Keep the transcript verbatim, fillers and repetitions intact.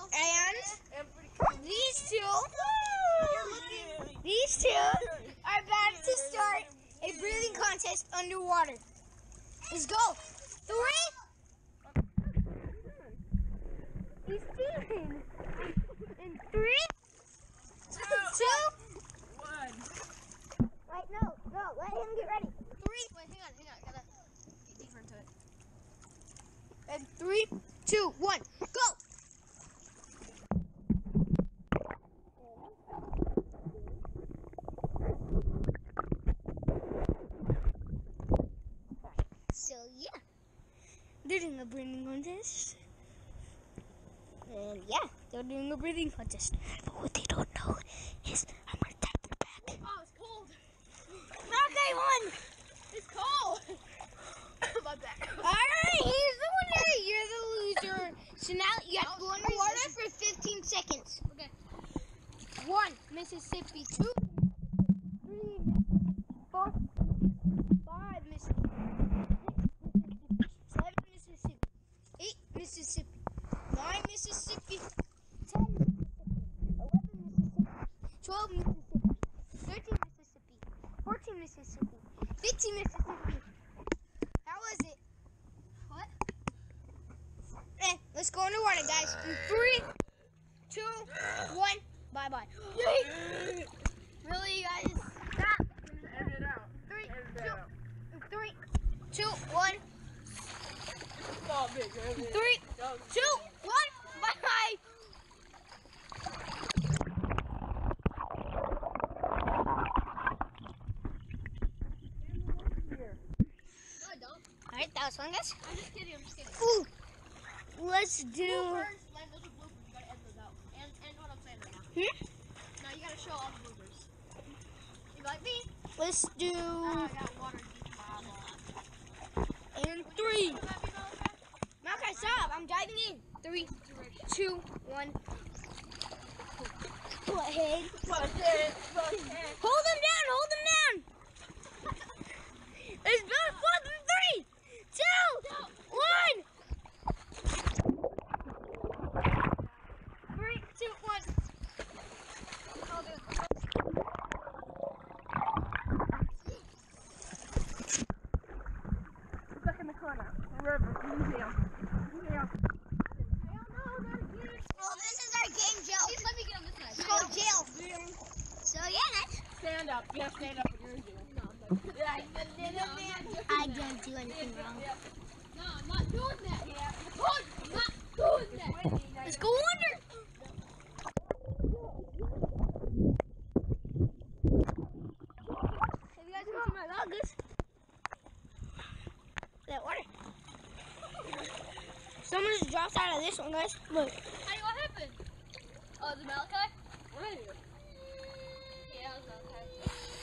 And these two, these two are about to start a breathing contest underwater. Let's go. Three. He's steaming. In three, two, two, one. Wait, no, no, let him get ready. Three. Wait, hang on, hang on. I gotta get deeper into it. And three, two, one, go. So yeah, they're doing a breathing contest. And yeah, they're doing a breathing contest. But what they don't know is I'm gonna tap their back. Oh, it's cold. Okay, one. It's cold. My back. Alright, here's the winner. You're the loser. So now you have to go underwater for fifteen seconds. Okay. One, Mississippi. Two, three, four, five, Mississippi. Six, Mississippi. Seven, Mississippi. Eight, Mississippi. Nine, Mississippi. Ten, Mississippi. Eleven, Mississippi. Twelve, Mississippi. Thirteen, Mississippi. Fourteen, Mississippi. Fifteen, Mississippi. How was it? What? Eh, let's go underwater, guys. In three, two, one. Bye bye. Really, guys? Stop. Edit it out. Three, Edit it two, out. three, two, one. Stop it, edit it. Three, two, one. Bye bye. No, I don't. Alright, that was fun, guys. I'm just kidding. I'm just kidding. Ooh. Let's do. Bloopers. Land, those are bloopers. You gotta edit those out. And and what I'm saying right now. Hmm? Now you gotta show all the bloopers. You like me? Let's do. Ah, I got water deep in my eyeball. In three. Would that be okay? Malachi, stop. I'm diving in. Three, two, one. Go ahead. Push it. Push it. Hold them down. Hold them down. It's about four, three, two, one. Three, two, one. I'll do it. Stuck in the corner. River. Museum. Museum. Well, this is our game, Joe. Please let me get on this side. It's called jail. So yeah, guys. Stand up. Yeah, stand up. You're in jail. No, I'm not. Yeah, I don't do anything wrong. No, I'm not doing that. Yeah. I'm not doing that. Let's go under. Have you guys seen my logs? That water. Someone just dropped out of this one, guys. Look. Hey, what happened? Oh, the Malachi? Right. Yeah, it was Malachi.